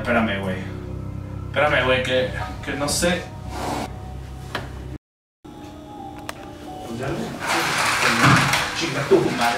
espérame, güey. Espérame, güey, que no sé. Pues ya, güey. Chinga tu madre.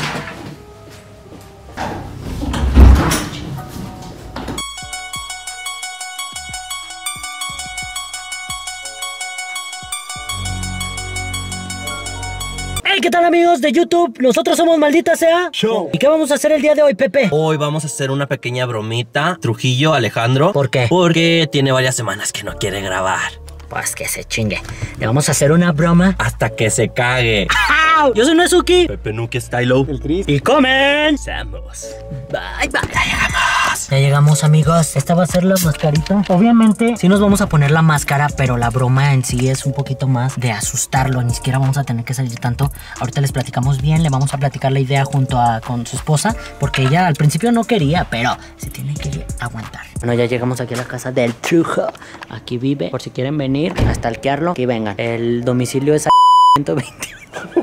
Hey, ¿qué tal amigos de YouTube? Nosotros somos Maldita Sea Show. ¿Y qué vamos a hacer el día de hoy, Pepe? Hoy vamos a hacer una pequeña bromita. Trujillo, Alejandro. ¿Por qué? Porque tiene varias semanas que no quiere grabar. Pues que se chingue. Le vamos a hacer una broma Hasta que se cague. Yo soy Nezuki. Pepe Nuke Stylo. El Chris. Y Comenzamos. bye bye. Ya llegamos amigos. Esta va a ser la mascarita. Obviamente sí nos vamos a poner la máscara, pero la broma en sí es un poquito más de asustarlo. Ni siquiera vamos a tener que salir tanto. Ahorita les platicamos bien. Le vamos a platicar la idea con su esposa, porque ella al principio no quería, pero se tiene que aguantar. Bueno, ya llegamos aquí a la casa del Trujo. Aquí vive, por si quieren venir a stalkearlo, que vengan. El domicilio es 120.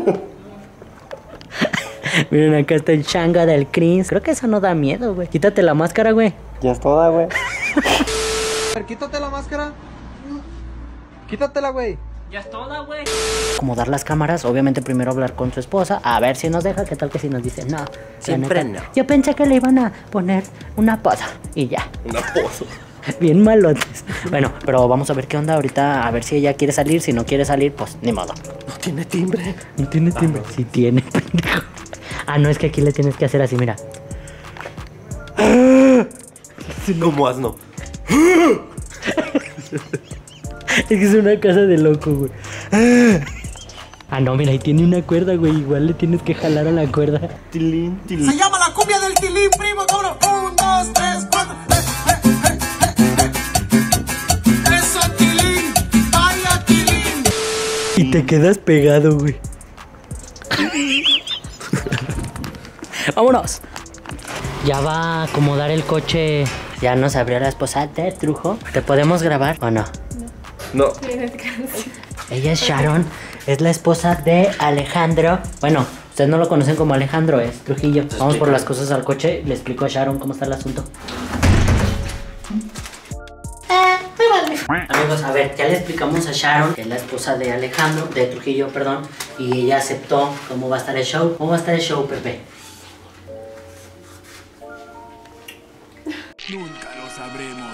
Miren, acá está el changa del Chris. Creo que eso no da miedo, güey. Quítate la máscara, güey. Ya es toda, güey. Quítate la máscara. Quítatela, güey. Ya es toda, güey. Acomodar las cámaras, obviamente primero hablar con su esposa, a ver si nos deja. ¿Qué tal que si nos dice no? Siempre neta, no. Yo pensé que le iban a poner una poda y ya. Una pozo. Bien malotes. Bueno, pero vamos a ver qué onda ahorita. A ver si ella quiere salir. Si no quiere salir, pues ni modo. No tiene timbre. No tiene timbre. Sí tiene, pendejo. Ah, no, es que aquí le tienes que hacer así, mira. Como asno. Es que es una casa de loco, güey. Ah, no, mira, ahí tiene una cuerda, güey. Igual le tienes que jalar a la cuerda. Tilín, tilín. Se llama la cumbia del tilín, primo, cabrón. 1, 2, 3, 4. Eso, tilín. Vaya, tilín. Y te quedas pegado, güey. Vámonos. Ya va a acomodar el coche. Ya nos abrió la esposa de Trujo. ¿Te podemos grabar o no? No. Ella es Sharon. Es la esposa de Alejandro. Bueno, ustedes no lo conocen como Alejandro, es Trujillo. Vamos por las cosas al coche. Le explico a Sharon cómo está el asunto. Amigos, a ver, ya le explicamos a Sharon, que es la esposa de Alejandro, de Trujillo, perdón, y ella aceptó cómo va a estar el show. ¿Cómo va a estar el show, Pepe? Nunca lo sabremos.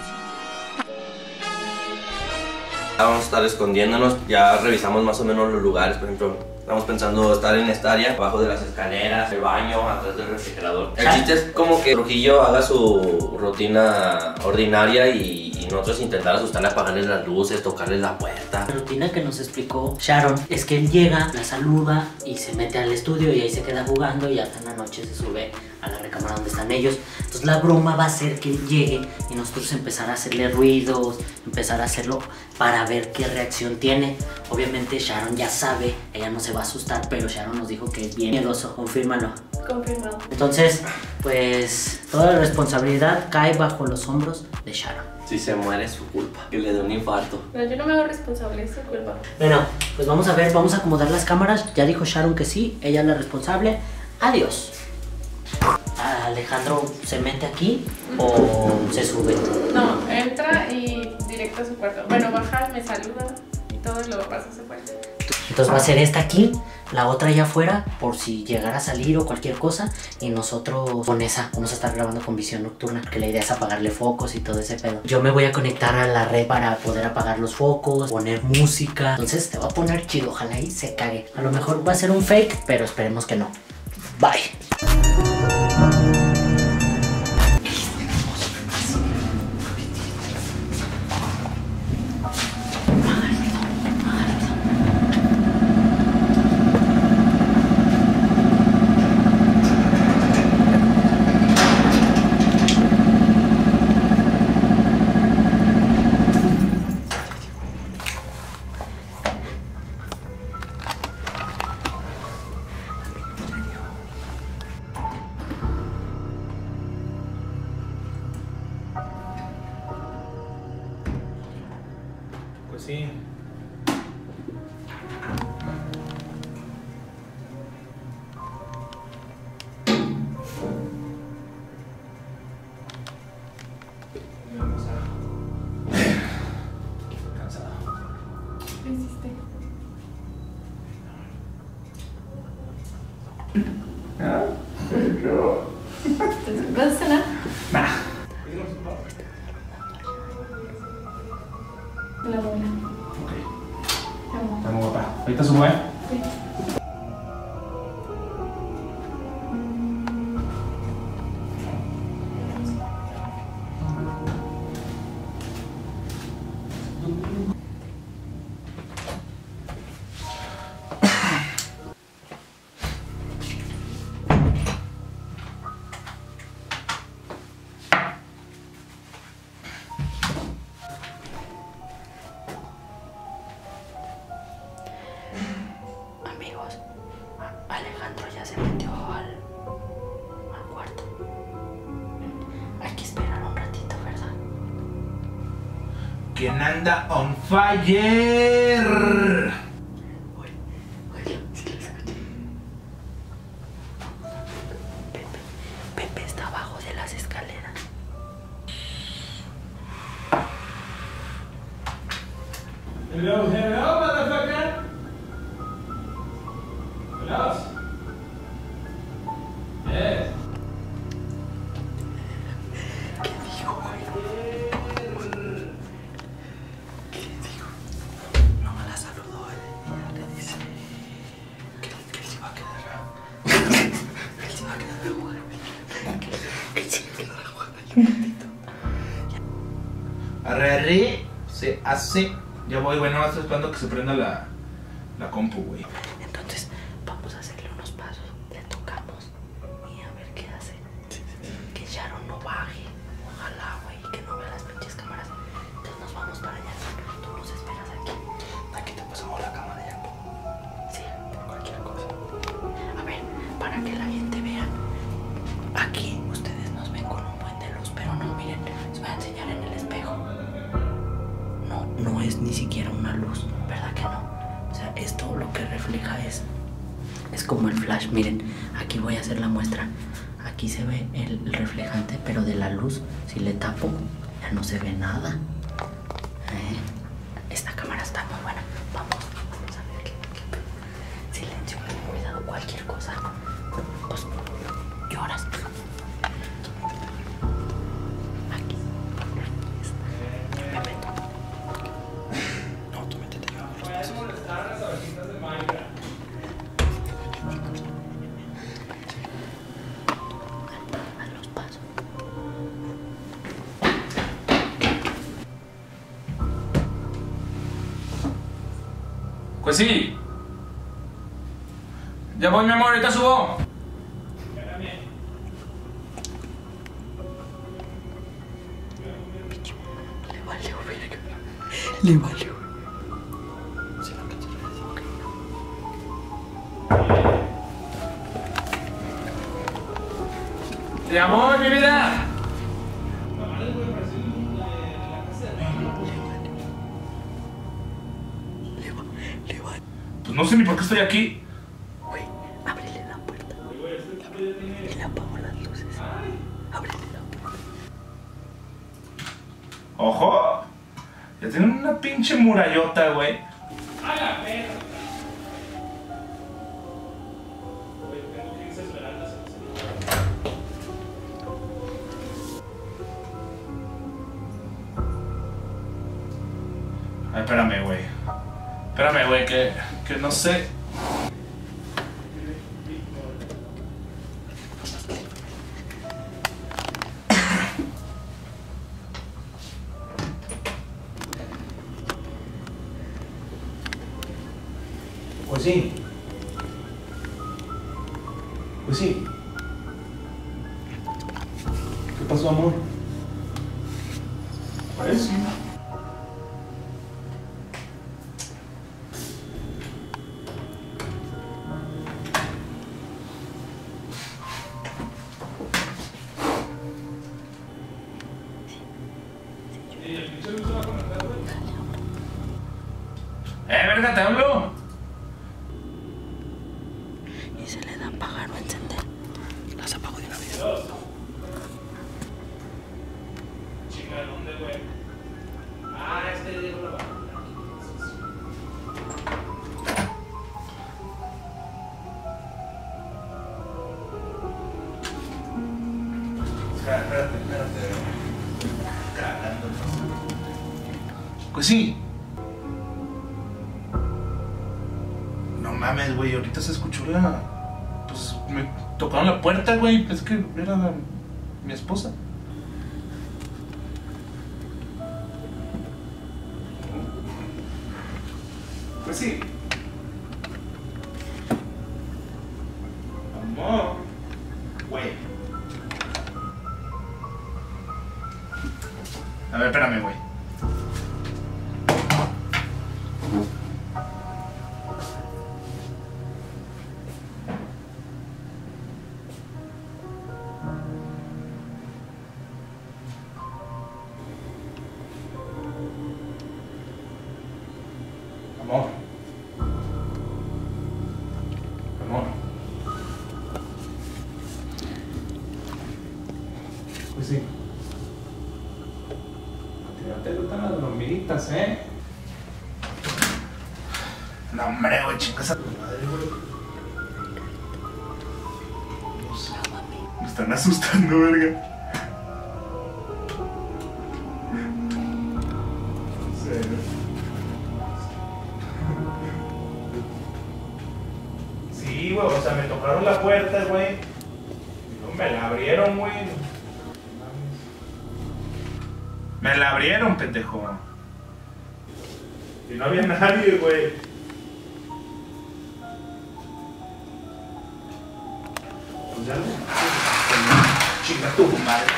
Vamos a estar escondiéndonos. Ya revisamos más o menos los lugares. Por ejemplo, estamos pensando estar en esta área, abajo de las escaleras, el baño, atrás del refrigerador. El chiste es como que Trujillo haga su rutina ordinaria y nosotros intentar asustarle, apagarle las luces, tocarle la puerta. La rutina que nos explicó Sharon es que él llega, la saluda y se mete al estudio y ahí se queda jugando y hasta en la noche se sube a la recámara donde están ellos. Entonces la broma va a ser que él llegue y nosotros empezar a hacerle ruidos, empezar a hacerlo para ver qué reacción tiene. Obviamente Sharon ya sabe, ella no se va a asustar, pero Sharon nos dijo que es bien miedoso. Confírmalo. Confirmado. Entonces, pues toda la responsabilidad cae bajo los hombros de Sharon. Si se muere es su culpa, que le dé un infarto. Pero yo no me hago responsable, es su culpa. Bueno, pues vamos a ver, vamos a acomodar las cámaras. Ya dijo Sharon que sí, ella es la responsable. Adiós. Alejandro se mete aquí o se sube. No, entra y directo a su cuarto. Bueno, baja, me saluda y todo y luego pasa a su cuarto. Entonces va a ser esta aquí, la otra allá afuera, por si llegara a salir o cualquier cosa. Y nosotros con esa vamos a estar grabando con visión nocturna, porque la idea es apagarle focos y todo ese pedo. Yo me voy a conectar a la red para poder apagar los focos, poner música. Entonces te va a poner chido, ojalá y se cague. A lo mejor va a ser un fake, pero esperemos que no. Bye. Pues sí. ¿Vas a cenar? Nah. La buena. Ok. Te amo. Estamos guapa. Ahorita subo, ¿eh? Sí. Amigos, Alejandro ya se metió al cuarto. Hay que esperar un ratito, ¿verdad? ¿Quién anda on fire? Pepe está abajo de las escaleras. Hello, motherfucker. Hello. Yes. ¿Qué dijo, güey? ¿Qué dijo? No me la saludó, ella le dice que él se iba a quedar. Él se iba a quedar a jugar. Que él se iba a quedar a jugar ahí un ratito. Arre, se hace. Ya voy, güey, no estoy esperando que se prenda la compu, güey. Entonces, vamos a hacerle unos pasos. Le tocamos y a ver qué hace. Que Sharon no baje. Ojalá, güey, que no vea las pinches cámaras. Entonces nos vamos para allá. Tú nos esperas aquí. Aquí te pasamos la cámara ya. Sí, por cualquier cosa. A ver, para que la gente vea. Aquí ustedes nos ven con un buen de luz, pero no, miren, les voy a enseñar en el espejo. No es ni siquiera una luz, ¿verdad que no? O sea, esto lo que refleja es como el flash. Miren, aquí voy a hacer la muestra. Aquí se ve el reflejante, pero de la luz, si le tapo, ya no se ve nada. Esta cámara está muy buena. Vamos a ver qué. Silencio, cuidado, cualquier cosa. Pues lloras. Aquí. Yo me meto. No, tú métete, yo hago los pasos. Haz los pasos. Pues sí. Ya voy, mi amor, ahorita subo. Le valió, verga. Le valió. Se va a cansar de eso, ok. Ya voy, mi vida. Le valió. Pues no sé ni por qué estoy aquí. Güey, ábrele la puerta. Y le apago las luces. Ábrele la puerta. Ojo. Ya tienen una pinche murallota, güey. Ay, espérame, güey. Espérame, güey, que no sé. Pues sí. Pues sí. ¿Qué pasó, amor? Pues sí. Verga, te hablo. Y se le da apagar o encender. Las apago de una vez. Chica, ¿dónde, güey? Ah, dijo la Espérate. Pues sí. No mames, güey, ahorita se escuchó pues me tocaron la puerta, güey. Es que era mi esposa. Pues sí. Amor. Güey. A ver, espérame, güey. Amor. Amor. Pues sí. Te gustan las bromitas, ¿eh? No, hombre, güey, chicas a tu madre, güey. Me están asustando, verga. En serio. Sí, güey, o sea, me tocaron la puerta, güey. No, me la abrieron, güey. Me la abrieron, pendejo. Y no había nadie, güey. Pues ya lo... Chinga tu madre.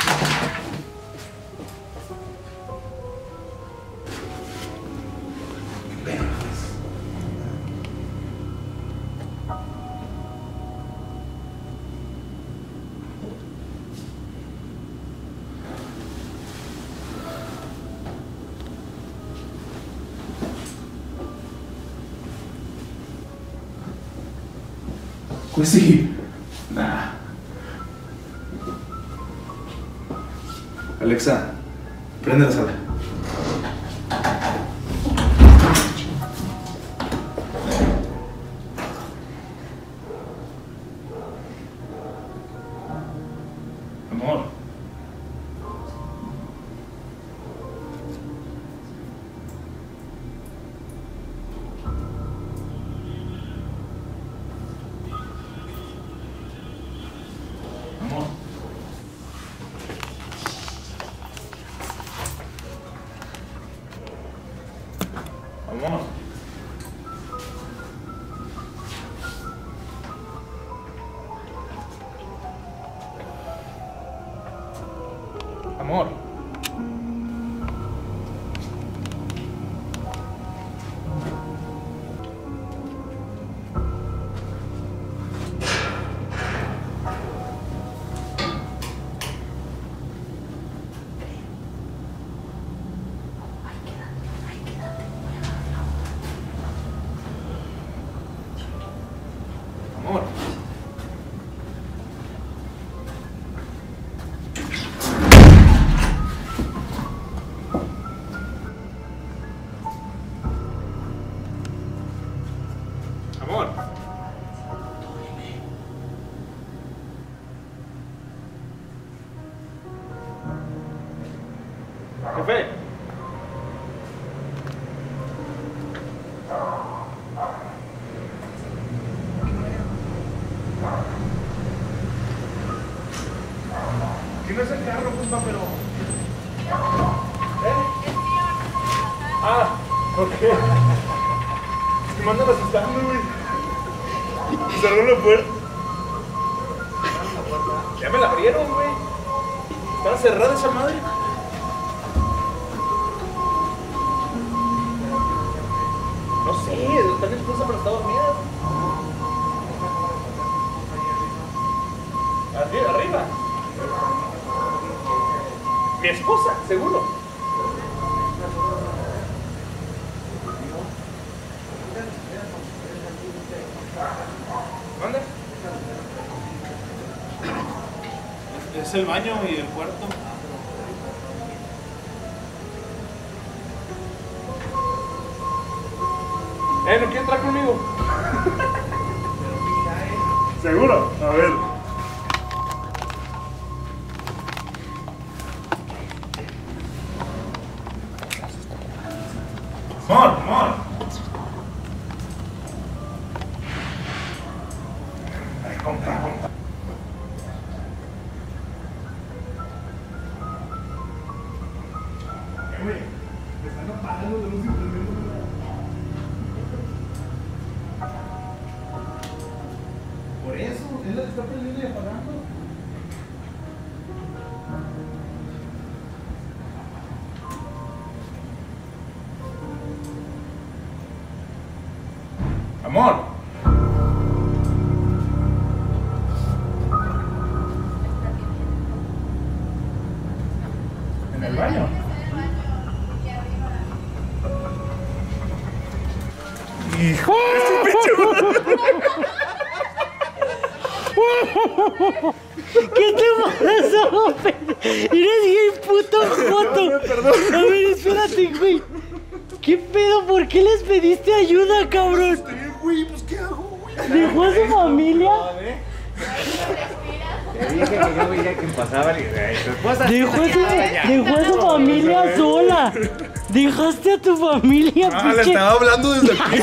Pues sí. Nah. Alexa, prende la sala. Amor. Amor. Amor. Amor. Amor. Amor. Jefe. Aquí no es el carro, compa, pero... Ah, ok. Me mandan asustando, güey. Cerró la puerta. Ya me la abrieron, güey. Estaba cerrada esa madre. No sé, está mi esposa, pero está dormida. Arriba. Mi esposa, seguro. ¿Dónde? Es el baño y el cuarto. ¿No quiere entrar conmigo? ¿Seguro? A ver. apagando. Amor. En el baño. Hijo de su ¿Qué te pasó? Eres bien puto joto. A ver, espérate, güey. ¿Qué pedo? ¿Por qué les pediste ayuda, cabrón? Güey, pues ¿qué hago, güey? ¿Dejó a su familia? Te dije que yo veía que pasaba y tu esposa. Dejó a su familia sola. Dejaste a tu familia, Ah, le estaba hablando desde aquí.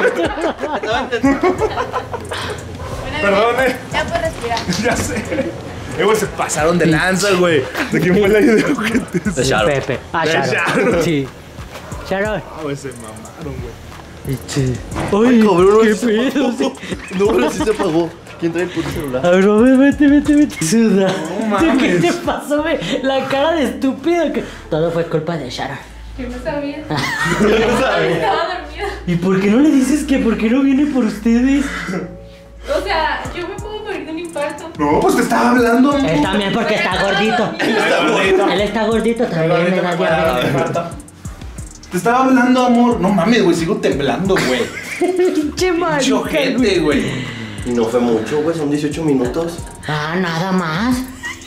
Perdón, Ya puedes respirar. Ya sé. Güey, se pasaron de lanza, güey. ¿De quién fue la idea, gente? De Sharon. Pepe. Ah, De Sharon. Sharon. Sí. Sharon. Ah, güey, se mamaron, güey. Ay, cabrón, qué se pedo. No, pero sí se apagó. ¿Quién trae el puto celular? A ver, vete. Suda. mames. ¿Qué te pasó, güey? La cara de estúpido que... Todo fue culpa de Sharon. Yo no sabía. Estaba dormida. ¿Y por qué no le dices que por qué no viene por ustedes? O sea, yo me puedo morir de un infarto. No, pues te estaba hablando, amor. Él también porque está gordito. Él está gordito también, le da diabetes. Te estaba hablando, amor. No mames, güey, sigo temblando, güey. Pinche marica, güey. Chojete, güey. Y no fue mucho, güey, son 18 minutos. Ah, nada más.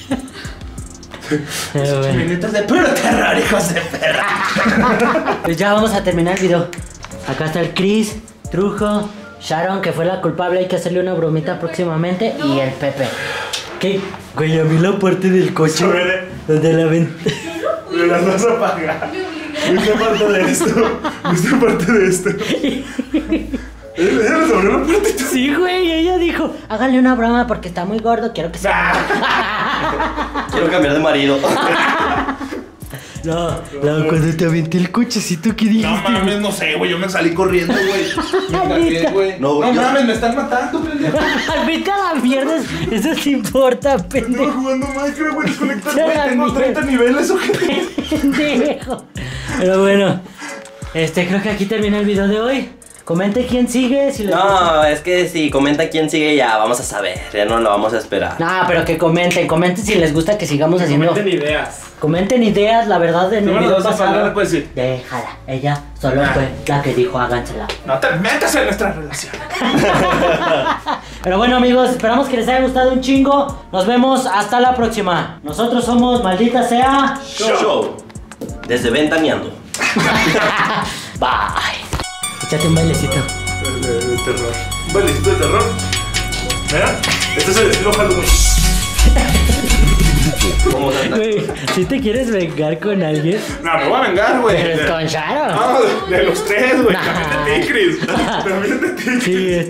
Pero bueno. Minutos de puro terror, hijos de perra. Pues ya vamos a terminar el video. Acá está el Chris, Trujo, Sharon, que fue la culpable, hay que hacerle una bromita próximamente, y el Pepe. ¿Qué? Güey, a mí la parte del coche donde la ven. Me las vas a pagar. Fuiste parte de esto. Fuiste parte de esto. Ella nos abrió la puerta. Sí, güey, ella dijo, háganle una broma porque está muy gordo, quiero que sea. Quiero cambiar de marido. No, cuando te aventé el cochecito, ¿qué dijiste? No mames, no sé, güey, yo me salí corriendo, güey. Me cagué, güey. No, No yo- mames, me están matando, pendejo. Vete a la mierda, eso te importa, Estaba pendejo. jugando Minecraft, güey, desconectar, Ya güey. la Tengo mierda. 30 niveles, ¿o qué? Pendejo. Pero bueno, creo que aquí termina el video de hoy. Comente quién sigue, si les gusta. No, es que si comenta quién sigue ya vamos a saber, ya no lo vamos a esperar. No, pero que comenten si les gusta que sigamos haciendo. ideas. Comenten ideas, la verdad, en el me video las vas a pasado. pagar, pues sí. Déjala, ella solo fue la que dijo hágansela. No te metas en nuestra relación. Pero bueno, amigos, esperamos que les haya gustado un chingo. Nos vemos hasta la próxima. Nosotros somos Maldita Sea. Show. Desde Ventaneando. Bye. Échate un bailecito. De terror. Un bailecito de terror. Mira, este es el estilo Halloween. ¿Cómo se Güey, si te quieres vengar con alguien, No, me voy a vengar, güey. pero es con Sharon. No, de los tres, güey. Nah. También de ti, Chris. También de ti, Chris. Sí,